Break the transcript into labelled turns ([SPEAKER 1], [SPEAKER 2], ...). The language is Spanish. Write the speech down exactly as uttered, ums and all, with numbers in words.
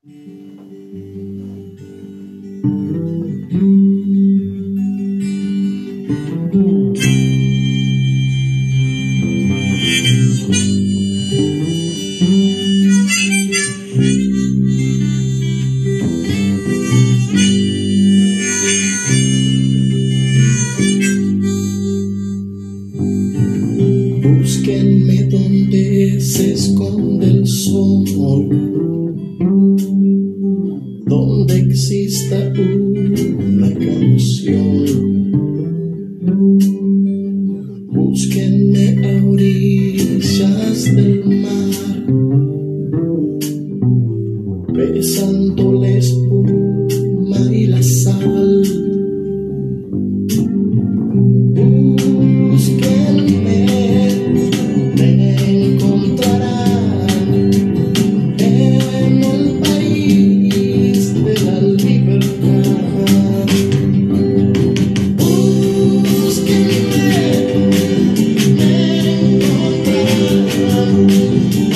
[SPEAKER 1] Búsquenme donde se esconde el sol, donde exista una canción. Búsquenme a orillas del mar, besando la espuma y la sal. Búsquenme, me encontrarán en el país de la libertad. Búsquenme, me encontrarán